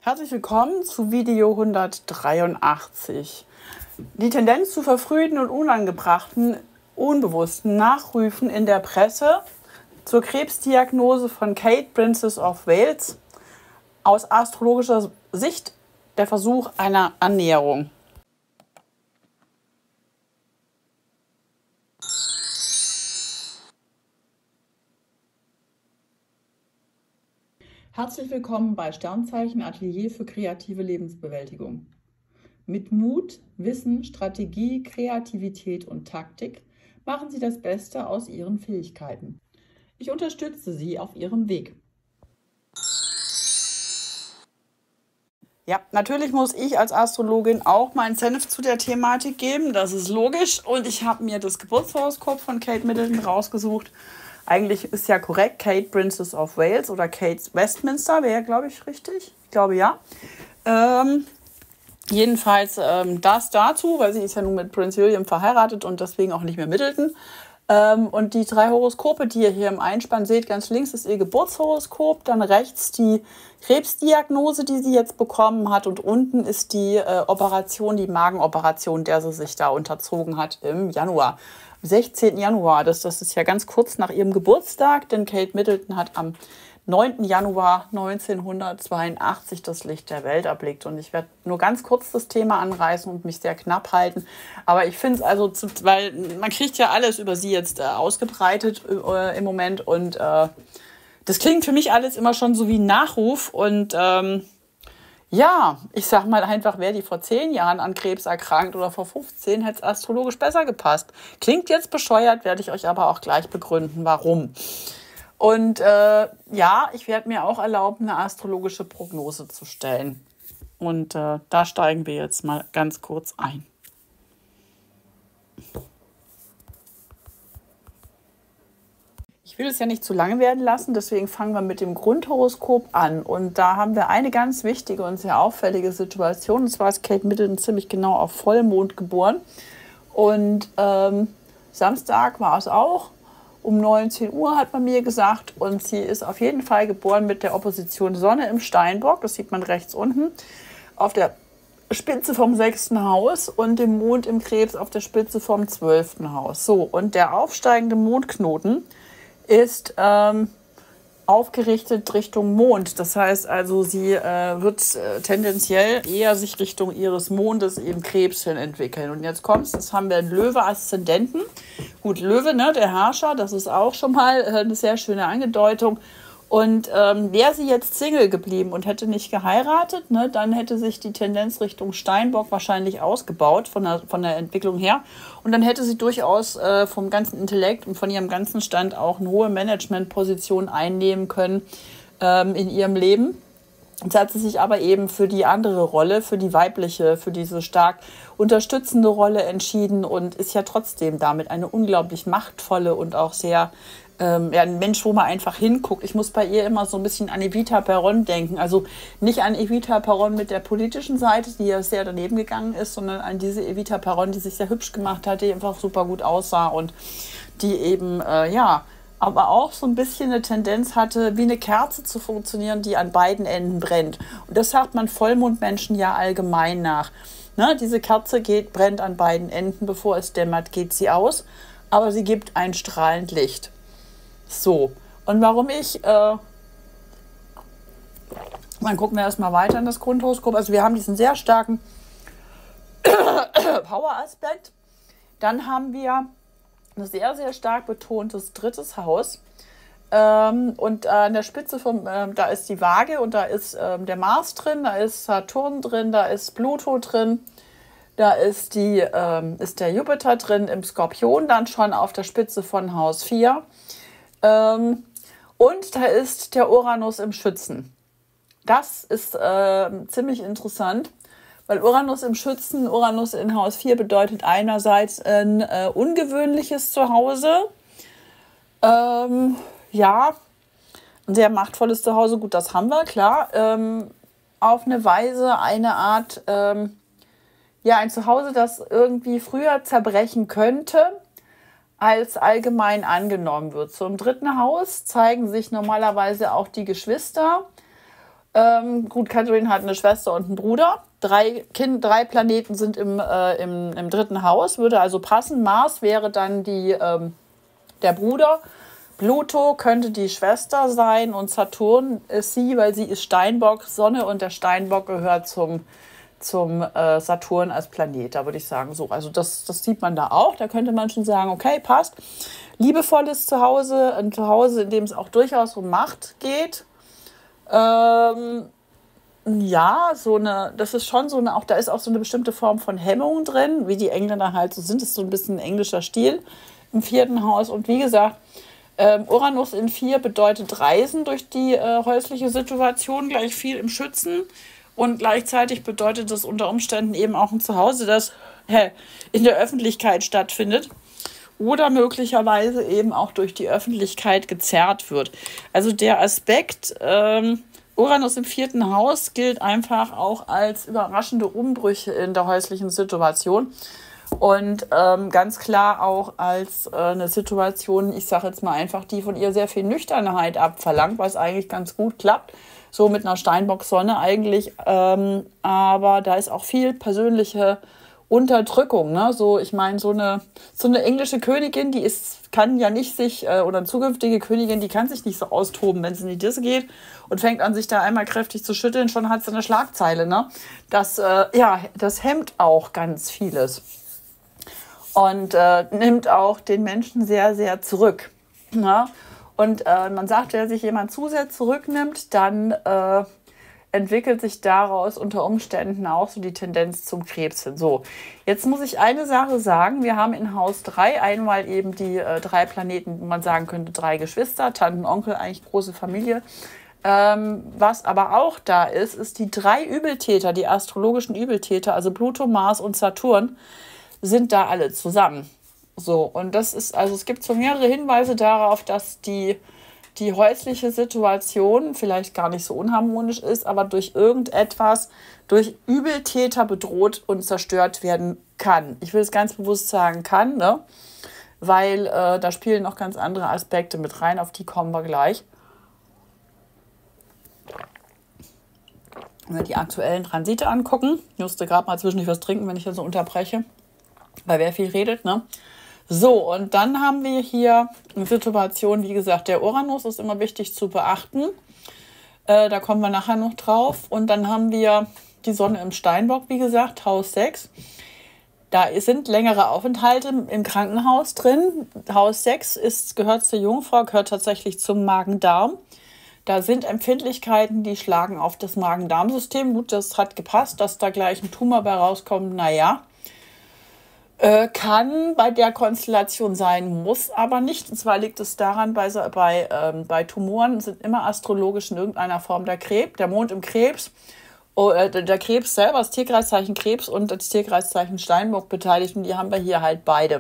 Herzlich willkommen zu Video 183. Die Tendenz zu verfrühten und unangebrachten, unbewussten Nachrufen in der Presse zur Krebsdiagnose von Kate, Princess of Wales, aus astrologischer Sicht der Versuch einer Annäherung. Herzlich willkommen bei Sternzeichen Atelier für kreative Lebensbewältigung. Mit Mut, Wissen, Strategie, Kreativität und Taktik machen Sie das Beste aus Ihren Fähigkeiten. Ich unterstütze Sie auf Ihrem Weg. Ja, natürlich muss ich als Astrologin auch meinen Senf zu der Thematik geben, das ist logisch. Und ich habe mir das Geburtshoroskop von Kate Middleton rausgesucht. Eigentlich ist ja korrekt, Kate, Princess of Wales oder Kate Westminster, wäre, glaube ich, richtig. Ich glaube, ja. Jedenfalls das dazu, weil sie ist ja nun mit Prince William verheiratet und deswegen auch nicht mehr Middleton. Und die 3 Horoskope, die ihr hier im Einspann seht, ganz links ist ihr Geburtshoroskop, dann rechts die Krebsdiagnose, die sie jetzt bekommen hat, und unten ist die Operation, die Magenoperation, der sie sich da unterzogen hat im Januar. 16. Januar, das ist ja ganz kurz nach ihrem Geburtstag, denn Kate Middleton hat am 9. Januar 1982 das Licht der Welt erblickt. Und ich werde nur ganz kurz das Thema anreißen und mich sehr knapp halten. Aber ich finde es also, weil man kriegt ja alles über sie jetzt ausgebreitet im Moment. Und das klingt für mich alles immer schon so wie ein Nachruf. Und ja, ich sag mal einfach, wäre die vor 10 Jahren an Krebs erkrankt oder vor 15, hätte es astrologisch besser gepasst. Klingt jetzt bescheuert, werde ich euch aber auch gleich begründen, warum. Und ja, ich werde mir auch erlauben, eine astrologische Prognose zu stellen. Und da steigen wir jetzt mal ganz kurz ein. Ich will es ja nicht zu lange werden lassen, deswegen fangen wir mit dem Grundhoroskop an. Und da haben wir eine ganz wichtige und sehr auffällige Situation. Und zwar ist Kate Middleton ziemlich genau auf Vollmond geboren. Und Samstag war es auch. Um 19 Uhr hat man mir gesagt, und sie ist auf jeden Fall geboren mit der Opposition Sonne im Steinbock, das sieht man rechts unten, auf der Spitze vom 6. Haus und dem Mond im Krebs auf der Spitze vom 12. Haus. So, und der aufsteigende Mondknoten ist aufgerichtet Richtung Mond. Das heißt also, sie wird tendenziell eher sich Richtung ihres Mondes im Krebs hin entwickeln. Und jetzt kommt's, das haben wir einen Löwe-Aszendenten. Gut, Löwe, ne, der Herrscher, das ist auch schon mal eine sehr schöne Angedeutung. Und wäre sie jetzt Single geblieben und hätte nicht geheiratet, ne, dann hätte sich die Tendenz Richtung Steinbock wahrscheinlich ausgebaut von der Entwicklung her. Und dann hätte sie durchaus vom ganzen Intellekt und von ihrem ganzen Stand auch eine hohe Managementposition einnehmen können in ihrem Leben. Jetzt hat sie sich aber eben für die andere Rolle, für die weibliche, für diese stark unterstützende Rolle entschieden und ist ja trotzdem damit eine unglaublich machtvolle und auch sehr ein Mensch, wo man einfach hinguckt. Ich muss bei ihr immer so ein bisschen an Evita Peron denken. Also nicht an Evita Peron mit der politischen Seite, die ja sehr daneben gegangen ist, sondern an diese Evita Peron, die sich sehr hübsch gemacht hat, die einfach super gut aussah und die eben, aber auch so ein bisschen eine Tendenz hatte, wie eine Kerze zu funktionieren, die an beiden Enden brennt. Und das sagt man Vollmondmenschen ja allgemein nach. Ne? Diese Kerze brennt an beiden Enden, bevor es dämmert, geht sie aus, aber sie gibt ein strahlend Licht. So, und warum dann gucken wir erstmal weiter in das Grundhoroskop. Also wir haben diesen sehr starken Power-Aspekt. Dann haben wir ein sehr, sehr stark betontes 3. Haus. Und an der Spitze da ist die Waage und da ist der Mars drin, da ist Saturn drin, da ist Pluto drin. Da ist der Jupiter drin im Skorpion, dann schon auf der Spitze von Haus 4. Und da ist der Uranus im Schützen. Das ist ziemlich interessant, weil Uranus im Schützen, Uranus in Haus 4 bedeutet einerseits ein ungewöhnliches Zuhause. Ja, ein sehr machtvolles Zuhause, gut, das haben wir, klar. Auf eine Weise eine Art, ein Zuhause, das irgendwie früher zerbrechen könnte, als allgemein angenommen wird. So im 3. Haus zeigen sich normalerweise auch die Geschwister. Gut, Catherine hat eine Schwester und einen Bruder. Drei Planeten sind im dritten Haus, würde also passen. Mars wäre dann der Bruder. Pluto könnte die Schwester sein und Saturn ist sie, weil sie ist Steinbock, Sonne und der Steinbock gehört zum Saturn als Planet. Da würde ich sagen, so. Also das sieht man da auch. Da könnte man schon sagen, okay, passt. Liebevolles Zuhause, ein Zuhause, in dem es auch durchaus um Macht geht. Ja, das ist schon so eine, auch da ist auch so eine bestimmte Form von Hemmung drin, wie die Engländer halt so sind. Das ist so ein bisschen ein englischer Stil im vierten Haus. Und wie gesagt, Uranus in 4 bedeutet Reisen durch die häusliche Situation, gleich viel im Schützen. Und gleichzeitig bedeutet das unter Umständen eben auch ein Zuhause, das in der Öffentlichkeit stattfindet. Oder möglicherweise eben auch durch die Öffentlichkeit gezerrt wird. Also der Aspekt Uranus im 4. Haus gilt einfach auch als überraschende Umbrüche in der häuslichen Situation. Und ganz klar auch als eine Situation, ich sage jetzt mal einfach, die von ihr sehr viel Nüchternheit abverlangt, was eigentlich ganz gut klappt. So mit einer Steinbock-Sonne eigentlich. Aber da ist auch viel persönliche Unterdrückung. Ne? So, ich meine, so eine englische Königin, kann ja nicht oder eine zukünftige Königin, die kann sich nicht so austoben, wenn es in die Disse geht und fängt an, sich da einmal kräftig zu schütteln, schon hat sie eine Schlagzeile. Ne? Das hemmt auch ganz vieles. Und nimmt auch den Menschen sehr, sehr zurück. Ja? Und man sagt, wenn sich jemand zu sehr zurücknimmt, dann entwickelt sich daraus unter Umständen auch so die Tendenz zum Krebs hin. So, jetzt muss ich eine Sache sagen. Wir haben in Haus 3 einmal eben die 3 Planeten, wo man sagen könnte, 3 Geschwister, Tanten, Onkel, eigentlich große Familie. Was aber auch da ist die 3 Übeltäter, die astrologischen Übeltäter, also Pluto, Mars und Saturn, sind da alle zusammen. So, und es gibt so mehrere Hinweise darauf, dass die häusliche Situation vielleicht gar nicht so unharmonisch ist, aber durch irgendetwas, durch Übeltäter bedroht und zerstört werden kann. Ich will es ganz bewusst sagen kann, ne? Weil da spielen noch ganz andere Aspekte mit rein, auf die kommen wir gleich. Wenn wir die aktuellen Transite angucken, ich musste gerade mal zwischendurch was trinken, wenn ich das so unterbreche, weil wer viel redet, ne? So, und dann haben wir hier eine Situation, wie gesagt, der Uranus ist immer wichtig zu beachten. Da kommen wir nachher noch drauf. Und dann haben wir die Sonne im Steinbock, wie gesagt, Haus 6. Da sind längere Aufenthalte im Krankenhaus drin. Haus 6 gehört zur Jungfrau, gehört tatsächlich zum Magen-Darm. Da sind Empfindlichkeiten, die schlagen auf das Magen-Darm-System. Gut, das hat gepasst, dass da gleich ein Tumor bei rauskommt, naja. Kann bei der Konstellation sein, muss aber nicht. Und zwar liegt es daran, bei Tumoren sind immer astrologisch in irgendeiner Form der Mond im Krebs, der Krebs selber, das Tierkreiszeichen Krebs und das Tierkreiszeichen Steinbock beteiligt. Und die haben wir hier halt beide.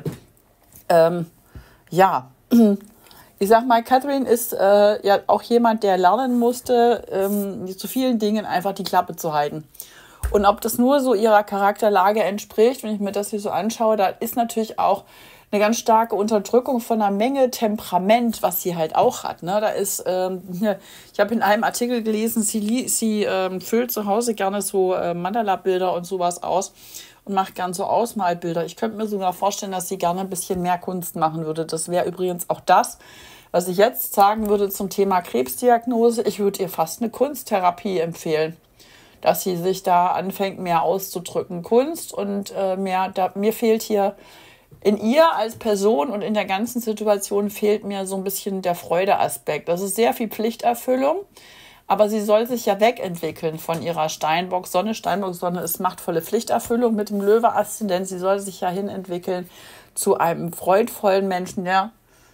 Ja, ich sag mal, Catherine ist ja auch jemand, der lernen musste, zu vielen Dingen einfach die Klappe zu halten. Und ob das nur so ihrer Charakterlage entspricht, wenn ich mir das hier so anschaue, da ist natürlich auch eine ganz starke Unterdrückung von einer Menge Temperament, was sie halt auch hat. Ne? Da ist, ich habe in einem Artikel gelesen, sie füllt zu Hause gerne so Mandala-Bilder und sowas aus und macht gern so Ausmalbilder. Ich könnte mir sogar vorstellen, dass sie gerne ein bisschen mehr Kunst machen würde. Das wäre übrigens auch das, was ich jetzt sagen würde zum Thema Krebsdiagnose. Ich würde ihr fast eine Kunsttherapie empfehlen, dass sie sich da anfängt, mehr auszudrücken. Kunst und mir fehlt hier in ihr als Person und in der ganzen Situation fehlt mir so ein bisschen der Freudeaspekt. Das ist sehr viel Pflichterfüllung, aber sie soll sich ja wegentwickeln von ihrer Steinbock-Sonne. Steinbock-Sonne ist machtvolle Pflichterfüllung mit dem Löwe-Aszendent. Sie soll sich ja hinentwickeln zu einem freudvollen Menschen, der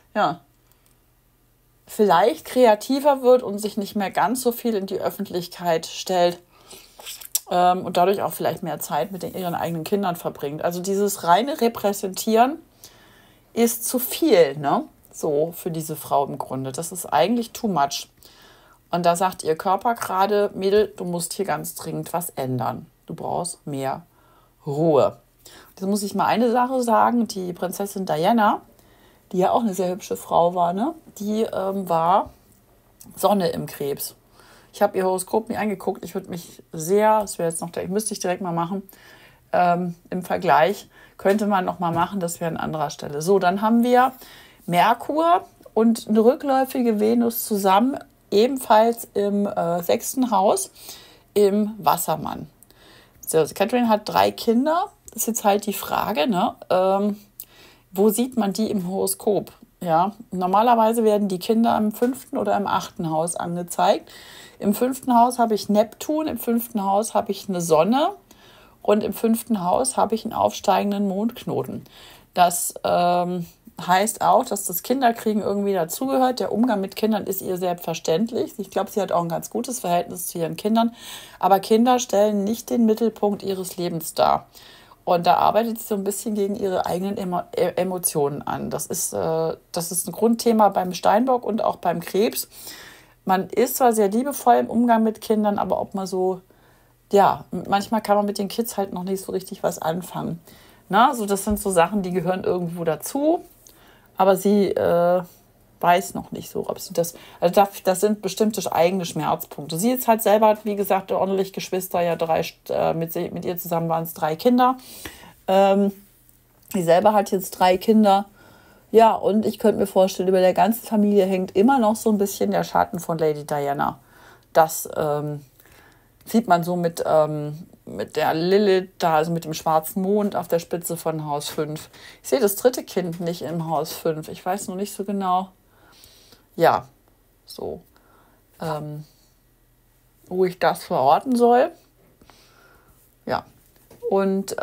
vielleicht kreativer wird und sich nicht mehr ganz so viel in die Öffentlichkeit stellt. Und dadurch auch vielleicht mehr Zeit mit ihren eigenen Kindern verbringt. Also dieses reine Repräsentieren ist zu viel, ne? So für diese Frau im Grunde. Das ist eigentlich too much. Und da sagt ihr Körper gerade, Mädel, du musst hier ganz dringend was ändern. Du brauchst mehr Ruhe. Jetzt muss ich mal eine Sache sagen. Die Prinzessin Diana, die ja auch eine sehr hübsche Frau war, ne? Die war Sonne im Krebs. Ich habe ihr Horoskop mir angeguckt. Ich würde mich sehr, das wäre jetzt noch, müsste ich direkt mal machen, im Vergleich könnte man noch mal machen, das wäre an anderer Stelle. So, dann haben wir Merkur und eine rückläufige Venus zusammen, ebenfalls im 6. Haus im Wassermann. So, Catherine hat 3 Kinder. Das ist jetzt halt die Frage, ne? Wo sieht man die im Horoskop? Ja, normalerweise werden die Kinder im 5. oder im 8. Haus angezeigt. Im 5. Haus habe ich Neptun, im 5. Haus habe ich eine Sonne und im 5. Haus habe ich einen aufsteigenden Mondknoten. Das heißt auch, dass das Kinderkriegen irgendwie dazugehört. Der Umgang mit Kindern ist ihr selbstverständlich. Ich glaube, sie hat auch ein ganz gutes Verhältnis zu ihren Kindern. Aber Kinder stellen nicht den Mittelpunkt ihres Lebens dar. Und da arbeitet sie so ein bisschen gegen ihre eigenen Emotionen an. Das ist ein Grundthema beim Steinbock und auch beim Krebs. Man ist zwar sehr liebevoll im Umgang mit Kindern, aber ob man so, ja, manchmal kann man mit den Kids halt noch nicht so richtig was anfangen. Na, so das sind so Sachen, die gehören irgendwo dazu, aber sie weiß noch nicht so, ob sie das, also das sind bestimmte eigene Schmerzpunkte. Sie ist halt selber, wie gesagt, ordentlich Geschwister, ja mit ihr zusammen waren es 3 Kinder. Sie selber hat jetzt 3 Kinder. Ja, und ich könnte mir vorstellen, über der ganzen Familie hängt immer noch so ein bisschen der Schatten von Lady Diana. Das sieht man so mit der Lilith da, also mit dem schwarzen Mond auf der Spitze von Haus 5. Ich sehe das 3. Kind nicht im Haus 5. Ich weiß noch nicht so genau. Ja, so, wo ich das verorten soll. Ja, und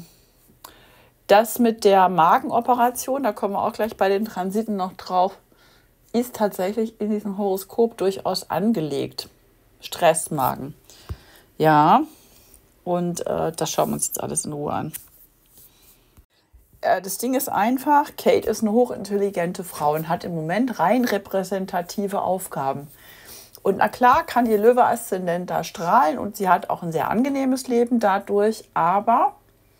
das mit der Magenoperation, da kommen wir auch gleich bei den Transiten noch drauf, ist tatsächlich in diesem Horoskop durchaus angelegt. Stressmagen. Ja, und das schauen wir uns jetzt alles in Ruhe an. Das Ding ist einfach, Kate ist eine hochintelligente Frau und hat im Moment rein repräsentative Aufgaben. Und na klar kann ihr Löwe-Aszendent da strahlen und sie hat auch ein sehr angenehmes Leben dadurch, aber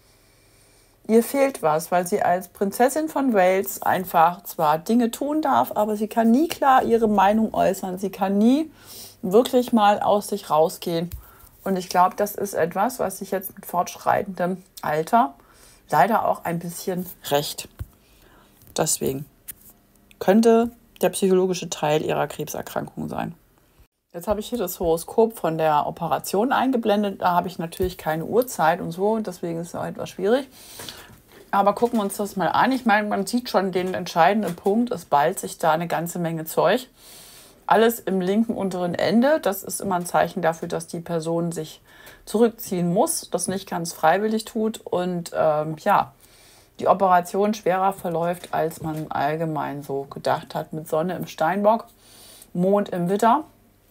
ihr fehlt was, weil sie als Prinzessin von Wales einfach zwar Dinge tun darf, aber sie kann nie klar ihre Meinung äußern. Sie kann nie wirklich mal aus sich rausgehen. Und ich glaube, das ist etwas, was sich jetzt mit fortschreitendem Alter leider auch ein bisschen rächt. Deswegen könnte der psychologische Teil ihrer Krebserkrankung sein. Jetzt habe ich hier das Horoskop von der Operation eingeblendet. Da habe ich natürlich keine Uhrzeit und so, deswegen ist es auch etwas schwierig. Aber gucken wir uns das mal an. Ich meine, man sieht schon den entscheidenden Punkt. Es ballt sich da eine ganze Menge Zeug. Alles im linken unteren Ende. Das ist immer ein Zeichen dafür, dass die Person sich zurückziehen muss, das nicht ganz freiwillig tut und ja, die Operation schwerer verläuft, als man allgemein so gedacht hat. Mit Sonne im Steinbock, Mond im Widder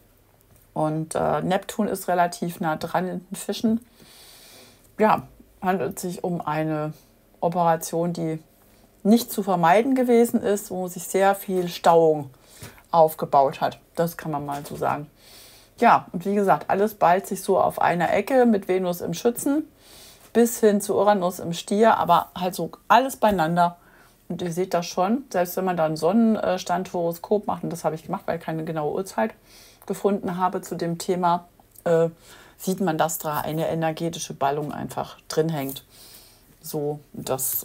und Neptun ist relativ nah dran in den Fischen. Ja, handelt sich um eine Operation, die nicht zu vermeiden gewesen ist, wo sich sehr viel Stauung aufgebaut hat. Das kann man mal so sagen. Ja, und wie gesagt, alles ballt sich so auf einer Ecke mit Venus im Schützen bis hin zu Uranus im Stier, aber halt so alles beieinander. Und ihr seht das schon, selbst wenn man da ein Sonnenstand-Horoskop macht, und das habe ich gemacht, weil ich keine genaue Uhrzeit gefunden habe zu dem Thema, sieht man, dass da eine energetische Ballung einfach drin hängt. So, dass,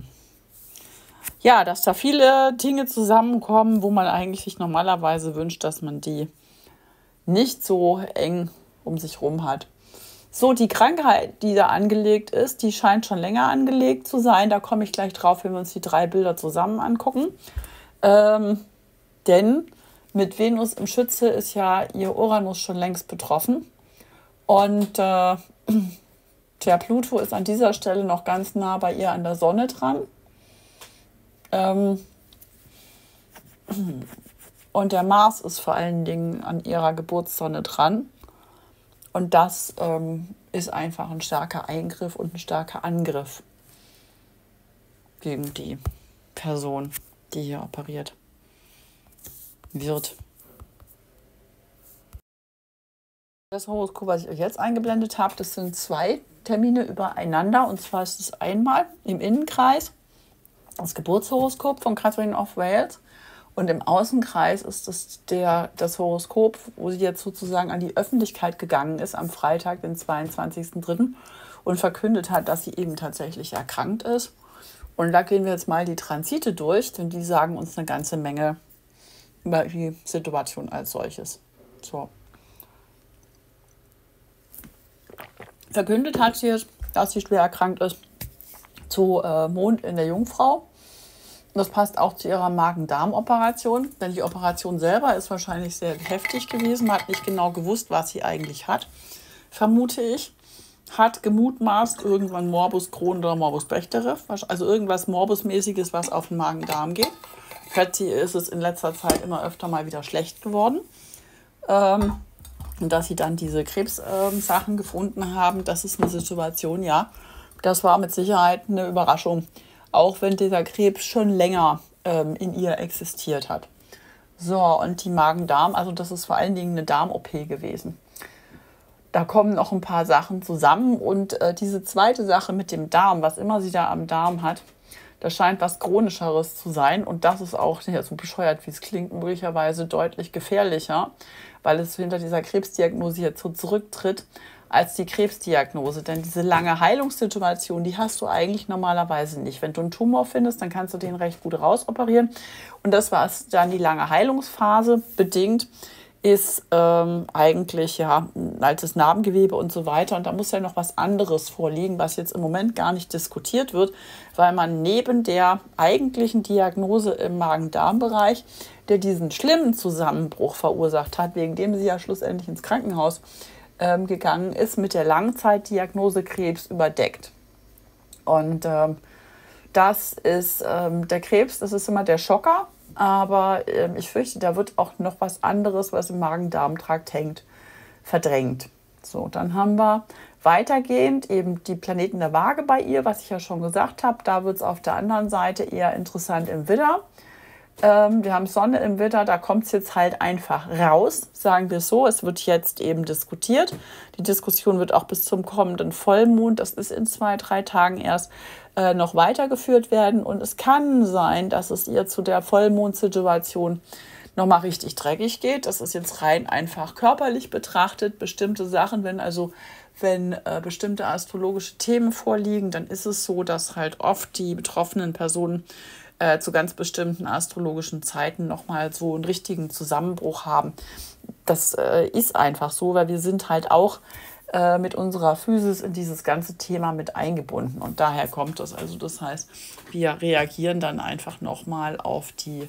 ja, dass da viele Dinge zusammenkommen, wo man eigentlich sich normalerweise wünscht, dass man die nicht so eng um sich rum hat. So, die Krankheit, die da angelegt ist, die scheint schon länger angelegt zu sein. Da komme ich gleich drauf, wenn wir uns die 3 Bilder zusammen angucken. Denn mit Venus im Schütze ist ja ihr Uranus schon längst betroffen. Und der Pluto ist an dieser Stelle noch ganz nah bei ihr an der Sonne dran. Und der Mars ist vor allen Dingen an ihrer Geburtssonne dran. Und das ist einfach ein starker Eingriff und ein starker Angriff gegen die Person, die hier operiert wird. Das Horoskop, was ich euch jetzt eingeblendet habe, das sind 2 Termine übereinander. Und zwar ist es einmal im Innenkreis das Geburtshoroskop von Catherine of Wales. Und im Außenkreis ist das Horoskop, wo sie jetzt sozusagen an die Öffentlichkeit gegangen ist am Freitag, den 22.03. und verkündet hat, dass sie eben tatsächlich erkrankt ist. Und da gehen wir jetzt mal die Transite durch, denn die sagen uns eine ganze Menge über die Situation als solches. So. Verkündet hat sie jetzt, dass sie schwer erkrankt ist zu Mond in der Jungfrau. Das passt auch zu ihrer Magen-Darm-Operation, denn die Operation selber ist wahrscheinlich sehr heftig gewesen. Man hat nicht genau gewusst, was sie eigentlich hat, vermute ich. Hat gemutmaßt irgendwann Morbus Crohn oder Morbus Bechterew, also irgendwas Morbusmäßiges, was auf den Magen-Darm geht. Patsy ist es in letzter Zeit immer öfter mal wieder schlecht geworden. Und dass sie dann diese Krebssachen gefunden haben, das ist eine Situation, ja, das war mit Sicherheit eine Überraschung. Auch wenn dieser Krebs schon länger in ihr existiert hat. So, und die Magen-Darm, also das ist vor allen Dingen eine Darm-OP gewesen. Da kommen noch ein paar Sachen zusammen und diese zweite Sache mit dem Darm, was immer sie da am Darm hat, das scheint was Chronischeres zu sein und das ist auch, ja, so bescheuert wie es klingt, möglicherweise deutlich gefährlicher, weil es hinter dieser Krebsdiagnose jetzt so zurücktritt als die Krebsdiagnose. Denn diese lange Heilungssituation, die hast du eigentlich normalerweise nicht. Wenn du einen Tumor findest, dann kannst du den recht gut rausoperieren. Und das, was dann die lange Heilungsphase bedingt, ist eigentlich ja ein altes Narbengewebe und so weiter. Und da muss ja noch was anderes vorliegen, was jetzt im Moment gar nicht diskutiert wird, weil man neben der eigentlichen Diagnose im Magen-Darm-Bereich, der diesen schlimmen Zusammenbruch verursacht hat, wegen dem sie ja schlussendlich ins Krankenhaus gegangen ist, mit der Langzeitdiagnose Krebs überdeckt. Und das ist der Krebs, das ist immer der Schocker, aber ich fürchte, da wird auch noch was anderes, was im Magen-Darm-Trakt hängt, verdrängt. So, dann haben wir weitergehend eben die Planeten der Waage bei ihr, was ich ja schon gesagt habe. Da wird es auf der anderen Seite eher interessant im Widder. Wir haben Sonne im Widder, da kommt es jetzt halt einfach raus, sagen wir so. Es wird jetzt eben diskutiert. Die Diskussion wird auch bis zum kommenden Vollmond, das ist in 2-3 Tagen erst, noch weitergeführt werden. Und es kann sein, dass es ihr zu der Vollmondsituation nochmal richtig dreckig geht. Das ist jetzt rein einfach körperlich betrachtet. Bestimmte Sachen, wenn bestimmte astrologische Themen vorliegen, dann ist es so, dass halt oft die betroffenen Personen zu ganz bestimmten astrologischen Zeiten nochmal so einen richtigen Zusammenbruch haben. Das ist einfach so, weil wir sind halt auch mit unserer Physis in dieses ganze Thema mit eingebunden. Und daher kommt das. Also das heißt, wir reagieren dann einfach nochmal auf die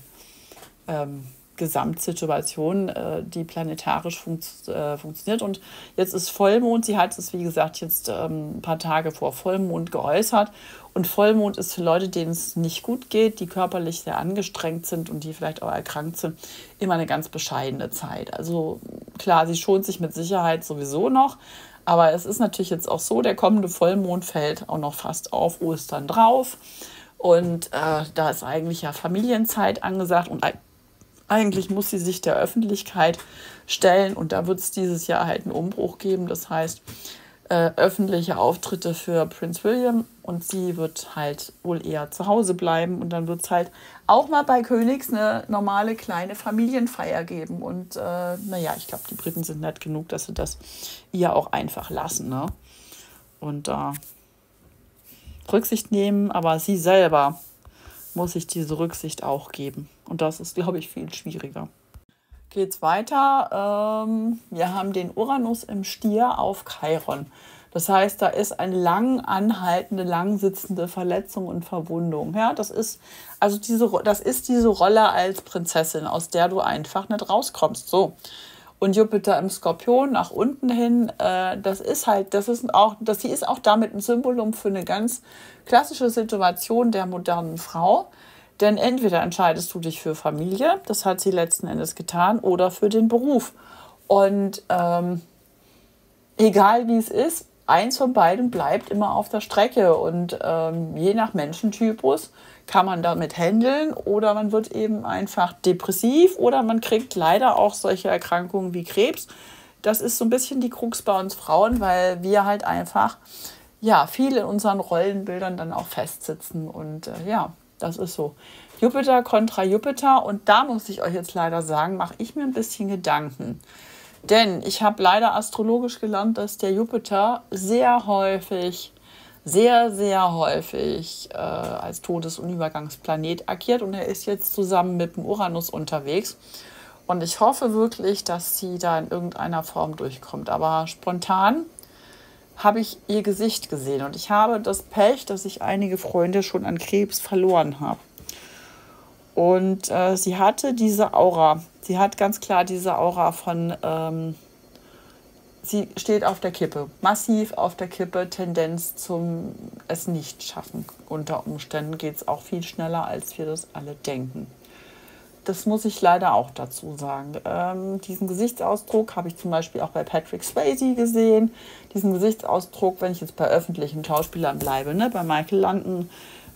Gesamtsituation, die planetarisch funktioniert. Und jetzt ist Vollmond. Sie hat es, wie gesagt, jetzt ein paar Tage vor Vollmond geäußert. Und Vollmond ist für Leute, denen es nicht gut geht, die körperlich sehr angestrengt sind und die vielleicht auch erkrankt sind, immer eine ganz bescheidene Zeit. Also klar, sie schont sich mit Sicherheit sowieso noch. Aber es ist natürlich jetzt auch so, der kommende Vollmond fällt auch noch fast auf Ostern drauf. Und da ist eigentlich ja Familienzeit angesagt. Und eigentlich muss sie sich der Öffentlichkeit stellen. Und da wird es dieses Jahr halt einen Umbruch geben. Das heißt, öffentliche Auftritte für Prince William und sie wird halt wohl eher zu Hause bleiben und dann wird es halt auch mal bei Königs eine normale kleine Familienfeier geben und ich glaube, die Briten sind nett genug, dass sie das ihr auch einfach lassen, ne? Und da Rücksicht nehmen, aber sie selber muss sich diese Rücksicht auch geben und das ist, glaube ich, viel schwieriger. Geht's weiter. Wir haben den Uranus im Stier auf Chiron. Das heißt, da ist eine lang anhaltende, lang sitzende Verletzung und Verwundung. Ja, das ist diese Rolle als Prinzessin, aus der du einfach nicht rauskommst. So. Und Jupiter im Skorpion nach unten hin, sie ist auch damit ein Symbolum für eine ganz klassische Situation der modernen Frau. Denn entweder entscheidest du dich für Familie, das hat sie letzten Endes getan, oder für den Beruf. Und egal wie es ist, eins von beiden bleibt immer auf der Strecke. Und je nach Menschentypus kann man damit handeln oder man wird eben einfach depressiv oder man kriegt leider auch solche Erkrankungen wie Krebs. Das ist so ein bisschen die Krux bei uns Frauen, weil wir halt einfach viel in unseren Rollenbildern dann auch festsitzen und das ist so. Jupiter kontra Jupiter. Und da muss ich euch jetzt leider sagen, mache ich mir ein bisschen Gedanken. Denn ich habe leider astrologisch gelernt, dass der Jupiter sehr häufig, sehr, sehr häufig als Todes- und Übergangsplanet agiert. Und er ist jetzt zusammen mit dem Uranus unterwegs. Und ich hoffe wirklich, dass sie da in irgendeiner Form durchkommt. Aber spontan habe ich ihr Gesicht gesehen. Und ich habe das Pech, dass ich einige Freunde schon an Krebs verloren habe. Und sie hatte diese Aura. Sie hat ganz klar diese Aura von, sie steht auf der Kippe. Massiv auf der Kippe, Tendenz zum es nicht schaffen. Unter Umständen geht es auch viel schneller, als wir das alle denken. Das muss ich leider auch dazu sagen. Diesen Gesichtsausdruck habe ich zum Beispiel auch bei Patrick Swayze gesehen. Diesen Gesichtsausdruck, wenn ich jetzt bei öffentlichen Schauspielern bleibe, ne? Bei Michael London,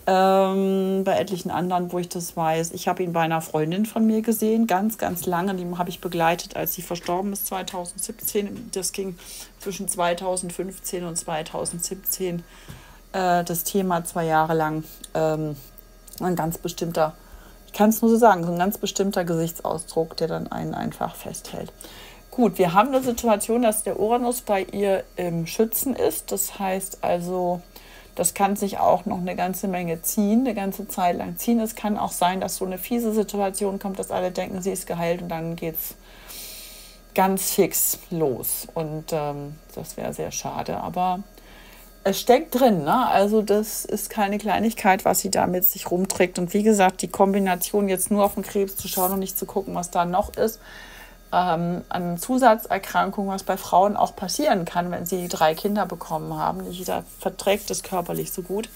bei etlichen anderen, wo ich das weiß. Ich habe ihn bei einer Freundin von mir gesehen, ganz, ganz lange. Die habe ich begleitet, als sie verstorben ist, 2017. Das ging zwischen 2015 und 2017. Das Thema 2 Jahre lang. Ein ganz bestimmter, ich kann es nur so sagen, so ein ganz bestimmter Gesichtsausdruck, der dann einen einfach festhält. Gut, wir haben eine Situation, dass der Uranus bei ihr im Schützen ist. Das heißt also, das kann sich auch noch eine ganze Menge ziehen, eine ganze Zeit lang ziehen. Es kann auch sein, dass so eine fiese Situation kommt, dass alle denken, sie ist geheilt und dann geht es ganz fix los. Und das wäre sehr schade. Aber es steckt drin, ne? Also das ist keine Kleinigkeit, was sie da mit sich rumträgt. Und wie gesagt, die Kombination jetzt nur auf den Krebs zu schauen und nicht zu gucken, was da noch ist, an Zusatzerkrankungen, was bei Frauen auch passieren kann, wenn sie 3 Kinder bekommen haben. Nicht jeder verträgt das körperlich so gut.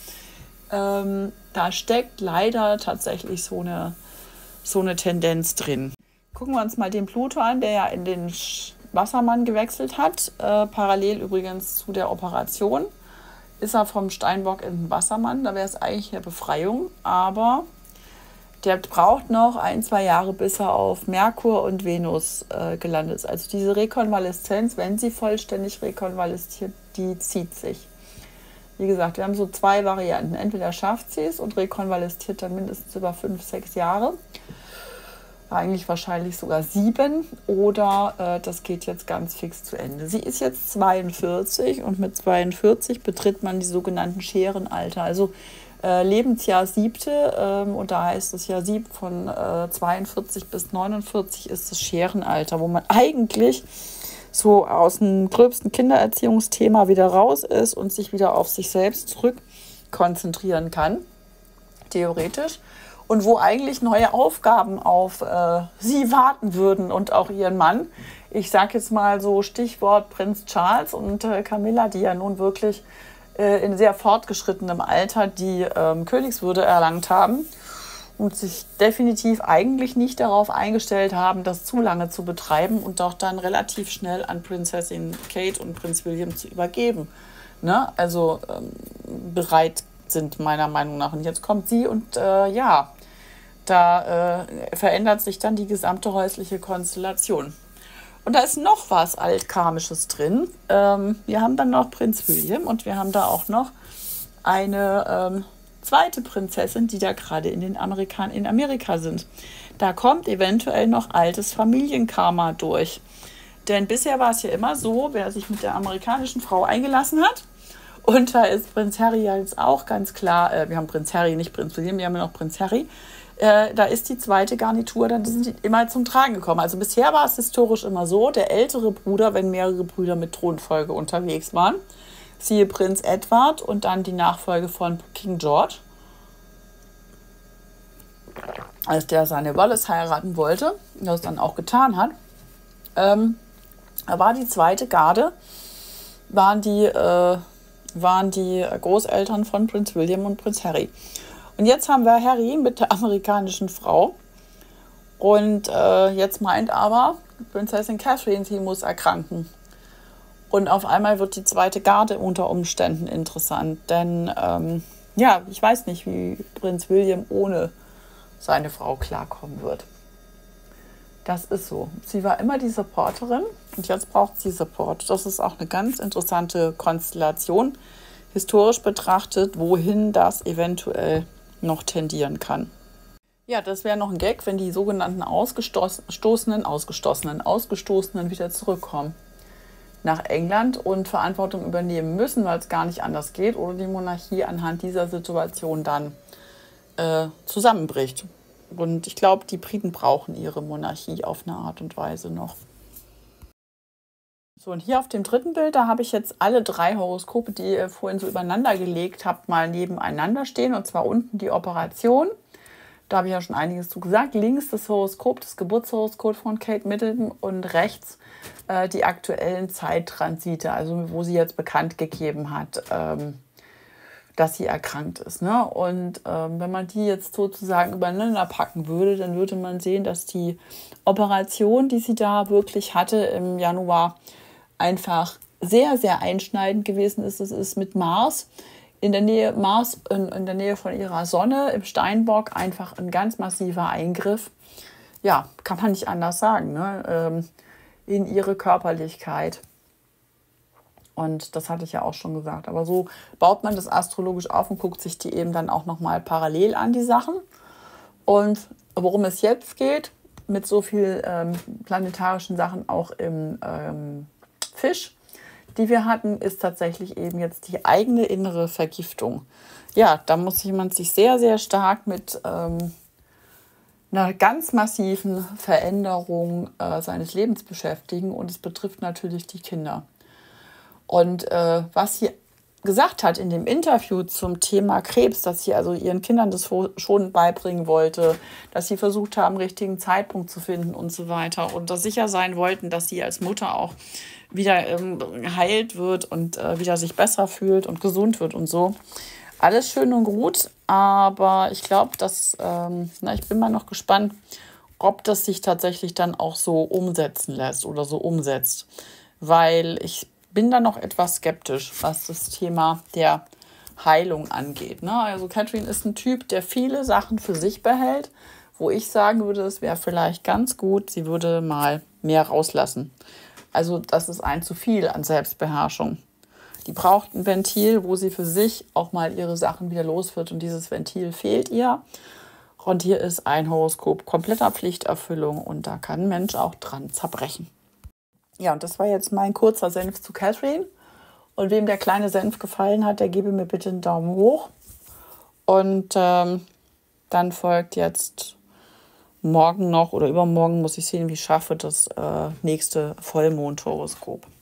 Da steckt leider tatsächlich so eine Tendenz drin. Gucken wir uns mal den Pluto an, der ja in den Wassermann gewechselt hat. Parallel übrigens zu der Operation ist er vom Steinbock in den Wassermann. Da wäre es eigentlich eine Befreiung, aber der braucht noch 1-2 Jahre, bis er auf Merkur und Venus gelandet ist. Also diese Rekonvaleszenz, wenn sie vollständig rekonvalesziert, die zieht sich. Wie gesagt, wir haben so 2 Varianten. Entweder schafft sie es und rekonvalesziert dann mindestens über 5-6 Jahre. Eigentlich wahrscheinlich sogar 7. Oder das geht jetzt ganz fix zu Ende. Sie ist jetzt 42 und mit 42 betritt man die sogenannten Scherenalter. Also Lebensjahr 7. Und da heißt es ja 7 von 42 bis 49 ist das Scherenalter, wo man eigentlich so aus dem gröbsten Kindererziehungsthema wieder raus ist und sich wieder auf sich selbst zurück konzentrieren kann, theoretisch. Und wo eigentlich neue Aufgaben auf sie warten würden und auch ihren Mann. Ich sage jetzt mal so Stichwort Prinz Charles und Camilla, die ja nun wirklich in sehr fortgeschrittenem Alter die Königswürde erlangt haben und sich definitiv eigentlich nicht darauf eingestellt haben, das zu lange zu betreiben und doch dann relativ schnell an Prinzessin Kate und Prinz William zu übergeben. Ne? Also bereit sind meiner Meinung nach. Und jetzt kommt sie und da verändert sich dann die gesamte häusliche Konstellation. Und da ist noch was Altkarmisches drin. Wir haben dann noch Prinz William und wir haben da auch noch eine zweite Prinzessin, die da gerade in Amerika sind. Da kommt eventuell noch altes Familienkarma durch. Denn bisher war es ja immer so, wer sich mit der amerikanischen Frau eingelassen hat, und da ist Prinz Harry ja jetzt auch ganz klar, wir haben Prinz Harry, nicht Prinz William, wir haben ja noch Prinz Harry, da ist die zweite Garnitur, dann sind die immer zum Tragen gekommen. Also bisher war es historisch immer so, der ältere Bruder, wenn mehrere Brüder mit Thronfolge unterwegs waren, siehe Prinz Edward und dann die Nachfolge von King George, als der seine Wallis heiraten wollte, das dann auch getan hat, war die zweite Garde, waren die Großeltern von Prinz William und Prinz Harry. Und jetzt haben wir Harry mit der amerikanischen Frau. Und jetzt meint aber Prinzessin Catherine, sie muss erkranken. Und auf einmal wird die zweite Garde unter Umständen interessant. Denn ich weiß nicht, wie Prinz William ohne seine Frau klarkommen wird. Das ist so. Sie war immer die Supporterin und jetzt braucht sie Support. Das ist auch eine ganz interessante Konstellation, historisch betrachtet, wohin das eventuell noch tendieren kann. Ja, das wäre noch ein Gag, wenn die sogenannten Ausgestoßenen wieder zurückkommen nach England und Verantwortung übernehmen müssen, weil es gar nicht anders geht oder die Monarchie anhand dieser Situation dann zusammenbricht. Und ich glaube, die Briten brauchen ihre Monarchie auf eine Art und Weise noch. So, und hier auf dem dritten Bild, da habe ich jetzt alle 3 Horoskope, die ihr vorhin so übereinander gelegt habt, mal nebeneinander stehen. Und zwar unten die Operation. Da habe ich ja schon einiges zu gesagt. Links das Horoskop, das Geburtshoroskop von Kate Middleton und rechts die aktuellen Zeittransite, also wo sie jetzt bekannt gegeben hat, dass sie erkrankt ist. Ne? Und wenn man die jetzt sozusagen übereinander packen würde, dann würde man sehen, dass die Operation, die sie da wirklich hatte im Januar, einfach sehr, sehr einschneidend gewesen ist. Es ist mit Mars in der Nähe, in der Nähe von ihrer Sonne im Steinbock einfach ein ganz massiver Eingriff. Ja, kann man nicht anders sagen, ne? In ihre Körperlichkeit. Und das hatte ich ja auch schon gesagt. Aber so baut man das astrologisch auf und guckt sich die eben dann auch nochmal parallel an, die Sachen. Und worum es jetzt geht, mit so viel planetarischen Sachen auch im Fisch, die wir hatten, ist tatsächlich eben jetzt die eigene innere Vergiftung. Ja, da muss jemand sich sehr, sehr stark mit einer ganz massiven Veränderung seines Lebens beschäftigen. Und es betrifft natürlich die Kinder. Und was sie gesagt hat in dem Interview zum Thema Krebs, dass sie also ihren Kindern das schon beibringen wollte, dass sie versucht haben, richtigen Zeitpunkt zu finden und so weiter und dass sicher sein wollten, dass sie als Mutter auch wieder geheilt wird und wieder sich besser fühlt und gesund wird und so. Alles schön und gut, aber ich glaube, dass, ich bin mal noch gespannt, ob das sich tatsächlich dann auch so umsetzen lässt oder so umsetzt, weil ich bin da noch etwas skeptisch, was das Thema der Heilung angeht. Ne? Also Catherine ist ein Typ, der viele Sachen für sich behält, wo ich sagen würde, es wäre vielleicht ganz gut, sie würde mal mehr rauslassen. Also das ist ein zu viel an Selbstbeherrschung. Die braucht ein Ventil, wo sie für sich auch mal ihre Sachen wieder los wird und dieses Ventil fehlt ihr. Und hier ist ein Horoskop kompletter Pflichterfüllung und da kann ein Mensch auch dran zerbrechen. Ja, und das war jetzt mein kurzer Senf zu Catherine. Und wem der kleine Senf gefallen hat, der gebe mir bitte einen Daumen hoch. Und dann folgt jetzt morgen noch oder übermorgen, muss ich sehen, wie ich schaffe, das nächste Vollmondhoroskop.